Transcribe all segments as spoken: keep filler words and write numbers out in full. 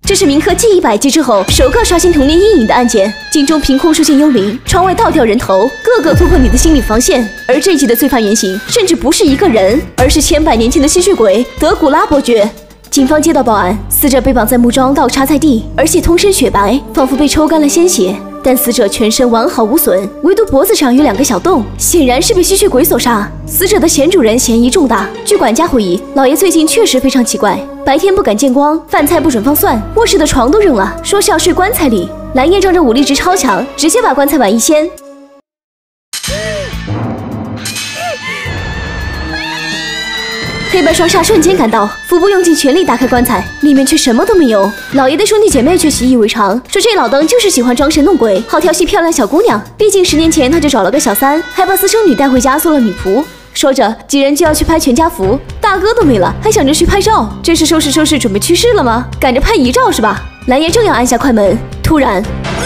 这是铭刻记忆百集之后首个刷新童年阴影的案件，镜中凭空出现幽灵，窗外倒吊人头，个个突破你的心理防线。而这一集的罪犯原型甚至不是一个人，而是千百年前的吸血鬼德古拉伯爵。警方接到报案，死者被绑在木桩，倒插在地，而且通身雪白，仿佛被抽干了鲜血。但死者全身完好无损，唯独脖子上有两个小洞，显然是被吸血鬼所杀。死者的前主人嫌疑重大。据管家回忆，老爷最近确实非常奇怪，白天不敢见光，饭菜不准放蒜，卧室的床都扔了，说是要睡棺材里。蓝叶仗着武力值超强，直接把棺材板一掀。黑白双煞瞬间赶到，腹部用尽全力打开棺材，里面却什么都没有。老爷的兄弟姐妹却习以为常，说这老登就是喜欢装神弄鬼，好调戏漂亮小姑娘。毕竟十年前他就找了个小三，还把私生女带回家做了女仆。说着，几人就要去拍全家福，大哥都没了，还想着去拍照，这是收拾收拾准备去世了吗？赶着拍遗照是吧？蓝爷正要按下快门，突然。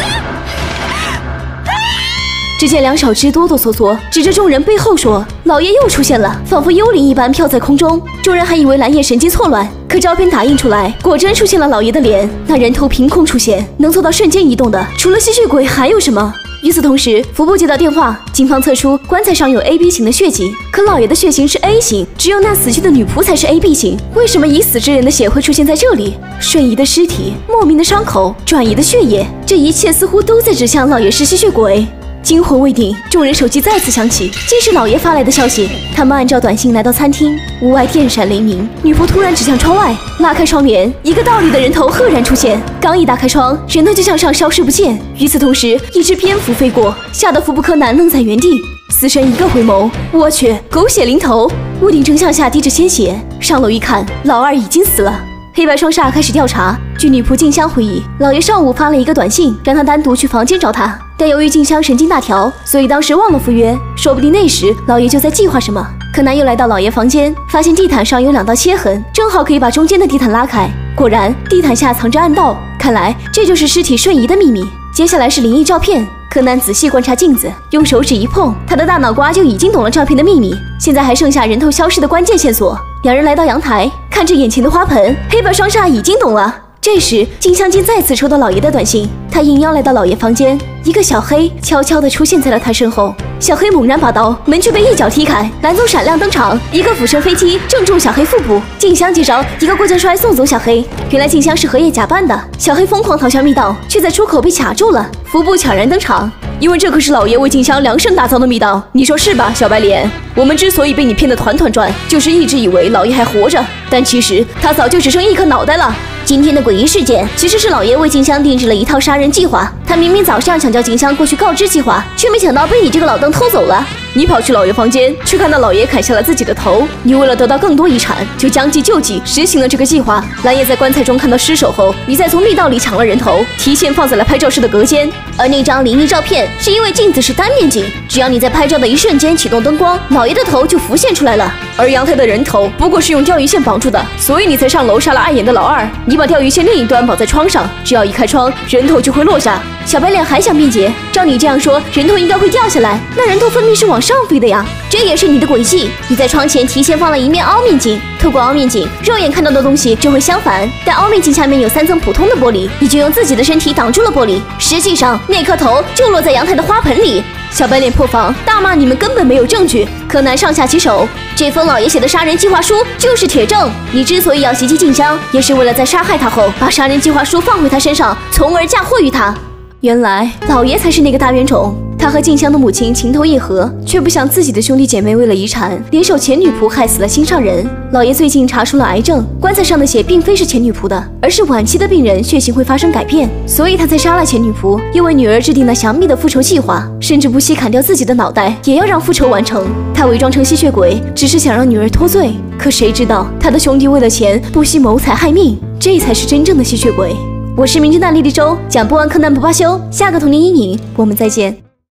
只见两小只哆哆嗦嗦，指着众人背后说：“老爷又出现了，仿佛幽灵一般飘在空中。”众人还以为蓝叶神经错乱，可照片打印出来，果真出现了老爷的脸。那人头凭空出现，能做到瞬间移动的，除了吸血鬼还有什么？与此同时，腹部接到电话，警方测出棺材上有 A B 型的血迹，可老爷的血型是 A 型，只有那死去的女仆才是 A B 型。为什么已死之人的血会出现在这里？瞬移的尸体，莫名的伤口，转移的血液，这一切似乎都在指向老爷是吸血鬼。惊魂未定，众人手机再次响起，竟是老爷发来的消息。他们按照短信来到餐厅，屋外电闪雷鸣，女仆突然指向窗外，拉开窗帘，一个倒立的人头赫然出现。刚一打开窗，人头就向上消失不见。与此同时，一只蝙蝠飞过，吓得福布科男愣在原地。死神一个回眸，我去，狗血淋头！屋顶正向下滴着鲜血，上楼一看，老二已经死了。黑白双煞开始调查。据女仆静香回忆，老爷上午发了一个短信，让他单独去房间找他。但由于静香神经大条，所以当时忘了赴约。说不定那时老爷就在计划什么。柯南又来到老爷房间，发现地毯上有两道切痕，正好可以把中间的地毯拉开。果然，地毯下藏着暗道，看来这就是尸体瞬移的秘密。接下来是灵异照片。柯南仔细观察镜子，用手指一碰，他的大脑瓜就已经懂了照片的秘密。现在还剩下人头消失的关键线索。两人来到阳台，看着眼前的花盆，黑白双煞已经懂了。这时，静香竟再次收到老爷的短信，他应邀来到老爷房间，一个小黑悄悄地出现在了他身后。小黑猛然拔刀，门却被一脚踢开，蓝宗闪亮登场，一个俯身飞踢正中小黑腹部。静香接招，一个过肩摔送走小黑。原来静香是荷叶假扮的，小黑疯狂逃向密道，却在出口被卡住了。服部悄然登场，因为这可是老爷为静香量身打造的密道，你说是吧，小白脸？我们之所以被你骗得团团转，就是一直以为老爷还活着，但其实他早就只剩一颗脑袋了。今天的诡异事件其实是老爷为静香定制了一套杀人计划。他明明早上想叫静香过去告知计划，却没想到被你这个老邓偷走了。你跑去老爷房间，却看到老爷砍下了自己的头。你为了得到更多遗产，就将计就计，实行了这个计划。蓝叶在棺材中看到尸首后，你再从密道里抢了人头，提前放在了拍照室的隔间。而那张灵异照片是因为镜子是单面镜，只要你在拍照的一瞬间启动灯光，老爷的头就浮现出来了。而阳台的人头不过是用钓鱼线绑住的，所以你才上楼杀了碍眼的老二。你把钓鱼线另一端绑在窗上，只要一开窗，人头就会落下。小白脸还想辩解，照你这样说，人头应该会掉下来，那人头分明是往上飞的呀，这也是你的诡计。你在窗前提前放了一面凹面镜，透过凹面镜，肉眼看到的东西就会相反，但凹面镜下面有三层普通的玻璃，你就用自己的身体挡住了玻璃，实际上那颗头就落在阳台的花盆里。小白脸破防，大骂你们根本没有证据。柯南上下其手，这封老爷写的杀人计划书就是铁证。你之所以要袭击静香，也是为了在杀害他后，把杀人计划书放回他身上，从而嫁祸于他。原来老爷才是那个大冤种。他和静香的母亲情投意合，却不想自己的兄弟姐妹为了遗产，联手前女仆害死了心上人。老爷最近查出了癌症，棺材上的血并非是前女仆的，而是晚期的病人血型会发生改变，所以他才杀了前女仆，又为女儿制定了详密的复仇计划，甚至不惜砍掉自己的脑袋，也要让复仇完成。他伪装成吸血鬼，只是想让女儿脱罪，可谁知道他的兄弟为了钱不惜谋财害命，这才是真正的吸血鬼。我是名侦探莉莉周，讲不完柯南不罢休，下个童年阴影，我们再见。